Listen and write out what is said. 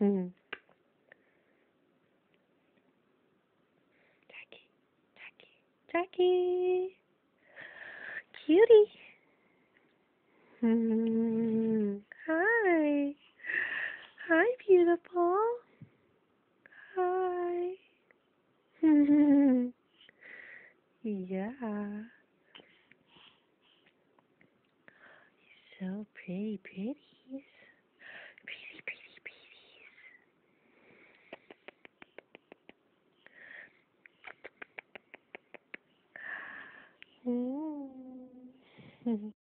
Jackie, Jackie, cutie. Hi, hi, beautiful. Hi. Yeah, so pretty, pretties. Pretty, pretty, pretties.